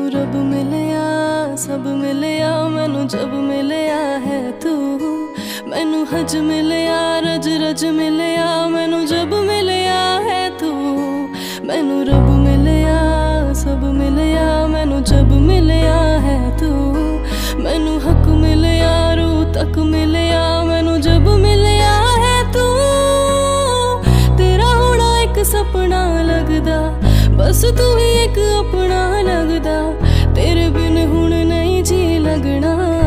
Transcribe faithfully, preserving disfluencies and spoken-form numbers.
रब मिलया सब मिलया, मैनू जब मिलया है तू। मैनू हज मिलया रज रज मिलया, मैनू जब मिलया है तू। मैनू रब मिलया सब मिलया, मैनू जब मिलया है तू। मैनू हक मिलया रूह तक मिलया, मैनू जब मिलया है तू। तेरा होना एक सपना लगदा, बस तू ही एक अपना लगदा। तेरे बिन हुण नहीं जी लगना।